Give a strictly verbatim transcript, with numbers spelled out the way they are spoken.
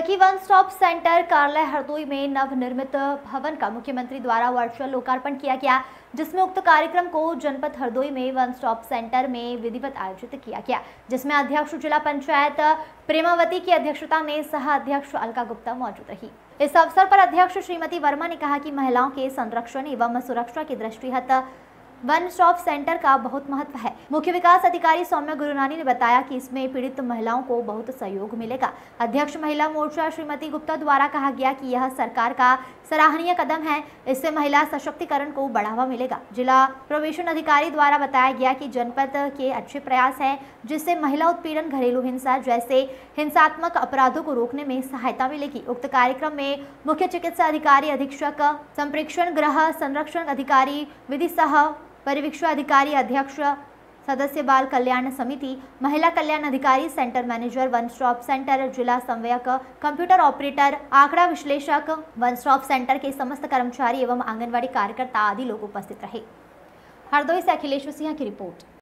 Lucky one stop centre कार्यालय हरदोई में नवनिर्मित भवन का मुख्यमंत्री द्वारा वर्चुअल लोकार्पण किया गया, जिसमें उक्त कार्यक्रम को जनपद हरदोई में वन स्टॉप सेंटर में विधिवत आयोजित किया गया, जिसमें अध्यक्ष जिला पंचायत प्रेमावती की अध्यक्षता में सह अध्यक्ष अलका गुप्ता मौजूद रही। इस अवसर पर अध्यक्ष श्रीमती वर्मा ने कहा कि महिलाओं के संरक्षण एवं सुरक्षा की दृष्टिगत वन स्टॉप सेंटर का बहुत महत्व है। मुख्य विकास अधिकारी सौम्या गुरुनानी ने बताया कि इसमें पीड़ित महिलाओं को बहुत सहयोग मिलेगा। अध्यक्ष महिला मोर्चा श्रीमती गुप्ता द्वारा कहा गया कि यह सरकार का सराहनीय कदम है, इससे महिला सशक्तिकरण को बढ़ावा मिलेगा। जिला प्रवेशन अधिकारी द्वारा बताया गया कि जनपद के अच्छे प्रयास है, जिससे महिला उत्पीड़न, घरेलू हिंसा जैसे हिंसात्मक अपराधों को रोकने में सहायता मिलेगी। उक्त कार्यक्रम में मुख्य चिकित्सा अधिकारी, अधीक्षक संप्रेक्षण गृह संरक्षण अधिकारी, विधि सह परिवीक्षण अधिकारी, अध्यक्ष सदस्य बाल कल्याण समिति, महिला कल्याण अधिकारी, centre manager one stop centre, जिला संवेयक, कंप्यूटर ऑपरेटर, आंकड़ा विश्लेषक, वन स्टॉप सेंटर के समस्त कर्मचारी एवं आंगनवाड़ी कार्यकर्ता आदि लोग उपस्थित रहे। हरदोई से अखिलेश सिंह की रिपोर्ट।